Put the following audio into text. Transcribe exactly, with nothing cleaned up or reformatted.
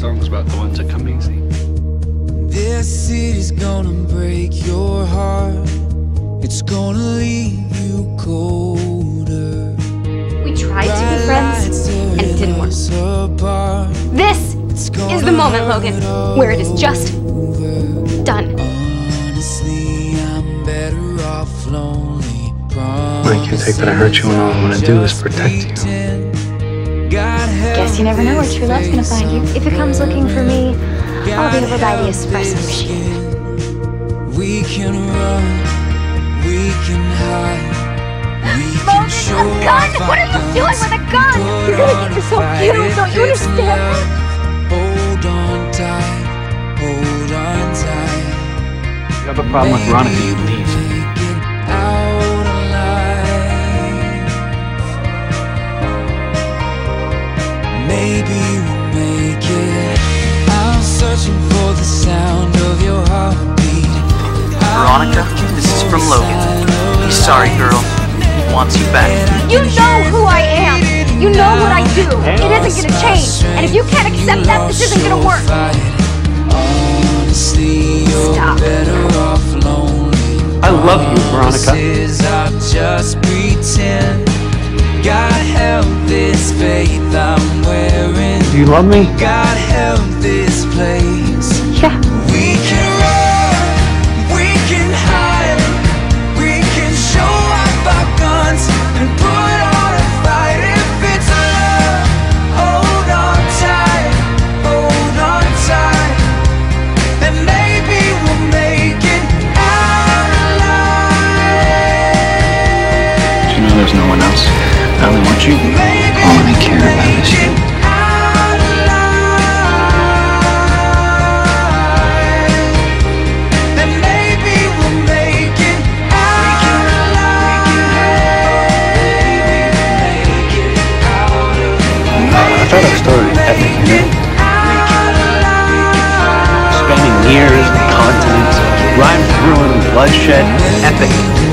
song's about the ones that come easy. This city's gonna break your heart. It's gonna leave you colder. We tried to be friends, and it didn't work. This is the moment, Logan, where it is just done. Honestly, I'm better off lonely. I can take that I hurt you, and all I want to do is protect you. Guess you never know where true love's gonna find you. If it comes looking for me, I'll be over by the espresso machine. We can run, we can hide, we can show Logan, a gun! What are you doing with a gun? You're gonna get yourself killed, don't you understand? Hold on tight, hold on tight. You have a problem with Veronica, you leave. Out alive. Maybe we'll make it. I'm searching for the sound of your heartbeat. Veronica, this is from Logan. He's sorry, girl. He wants you back. You know who I am. You know what I do. It isn't gonna change. And if you can't accept that, this isn't gonna work. Stop. I love you, Veronica. Just pretend. God help this faith I'm wearing. Do you love me? God help this place. Yeah. We can run, we can hide, we can show off our guns and put on a fight. If it's love, hold on tight, hold on tight, and maybe we'll make it out alive. Do you know there's no one else? I only want you. All I care about is you. I thought our story was epic, you know? Spanning years, continents, rhymes, ruin, bloodshed, epic.